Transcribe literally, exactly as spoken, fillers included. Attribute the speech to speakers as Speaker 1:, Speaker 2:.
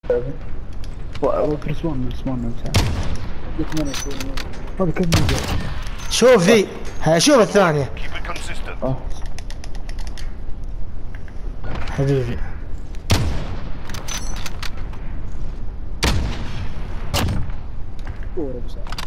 Speaker 1: فرس ون فرس ون هذا كم ميجا.
Speaker 2: شوفي ها شوف الثانية
Speaker 1: اه
Speaker 2: حبيبي.
Speaker 1: كورة بس.